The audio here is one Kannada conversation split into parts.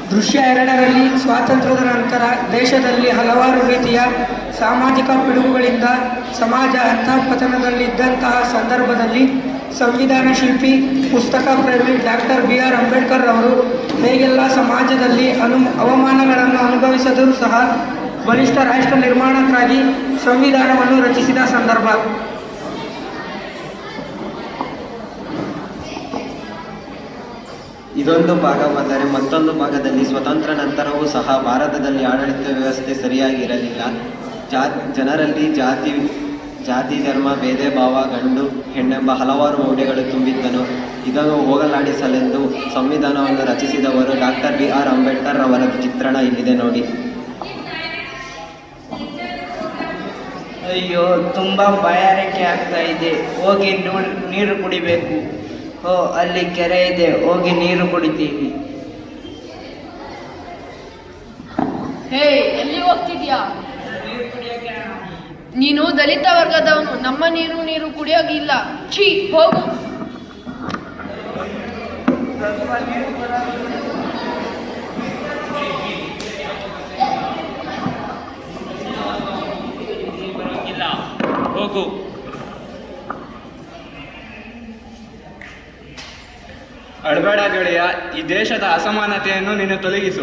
ದೃಶ್ಯ 2ರಲ್ಲಿ ಸ್ವಾತಂತ್ರ್ಯದ ನಂತರ ದೇಶದಲ್ಲಿ ಹಲವಾರು ರೀತಿಯ ಸಾಮಾಜಿಕ ಪಿಡುಗುಗಳಿಂದ ಸಮಾಜ ಅಧಃಪತನದಲ್ಲಿದ್ದಂತಹ ಸಂದರ್ಭದಲ್ಲಿ ಸಂವಿಧಾನ ಶಿಲ್ಪಿ, ಪುಸ್ತಕ ಪ್ರೇಮಿ ಡಾಕ್ಟರ್ BR ಅಂಬೇಡ್ಕರ್ ಅವರು ಹೇಗೆಲ್ಲ ಸಮಾಜದಲ್ಲಿ ಅವಮಾನಗಳನ್ನು ಅನುಭವಿಸಿದರೂ ಸಹ ಬಲಿಷ್ಠ ರಾಷ್ಟ್ರ ನಿರ್ಮಾಣಕ್ಕಾಗಿ ಸಂವಿಧಾನವನ್ನು ರಚಿಸಿದ ಸಂದರ್ಭ. ಇದೊಂದು ಭಾಗವಾದರೆ ಮತ್ತೊಂದು ಭಾಗದಲ್ಲಿ ಸ್ವತಂತ್ರ ನಂತರವೂ ಸಹ ಭಾರತದಲ್ಲಿ ಆಡಳಿತ ವ್ಯವಸ್ಥೆ ಸರಿಯಾಗಿರಲಿಲ್ಲ. ಜನರಲ್ಲಿ ಜಾತಿ ಧರ್ಮ ಭೇದ ಭಾವ, ಗಂಡು ಹೆಣ್ಣೆಂಬ ಹಲವಾರು ಮೌಢ್ಯಗಳು ತುಂಬಿದ್ದನು. ಇದನ್ನು ಹೋಗಲಾಡಿಸಲೆಂದು ಸಂವಿಧಾನವನ್ನು ರಚಿಸಿದವರು ಡಾಕ್ಟರ್ BR ಅಂಬೇಡ್ಕರ್ ಅವರ ಚಿತ್ರಣ ಇಲ್ಲಿದೆ ನೋಡಿ. ಅಯ್ಯೋ, ತುಂಬ ಬಾಯಾರಿಕೆ ಆಗ್ತಾ ಇದೆ, ಹೋಗಿ ನೀರು ಕುಡಿಬೇಕು. ಓ, ಅಲ್ಲಿ ಕೆರೆ ಇದೆ, ಹೋಗಿ ನೀರು ಕುಡಿತೀವಿ. ಹೇ, ಎಲ್ಲಿ ಹೋಗ್ತಿದ್ಯಾ? ನೀನು ದಲಿತ ವರ್ಗದವನು, ನಮ್ಮ ನೀರು ಕುಡಿಯೋಗಿಲ್ಲ. ಛೀ, ಹೋಗು. ಹೋಗು. ಅಳಬೇಡ ಗೆಳೆಯ, ಈ ದೇಶದ ಅಸಮಾನತೆಯನ್ನು ನೀನು ತೊಲಗಿಸು.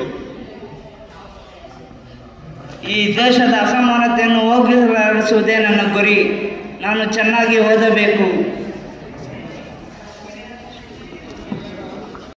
ಈ ದೇಶದ ಅಸಮಾನತೆಯನ್ನು ಹೋಗಲಾಡಿಸುವುದೇ ನನ್ನ ಗುರಿ. ನಾನು ಚೆನ್ನಾಗಿ ಓದಬೇಕು.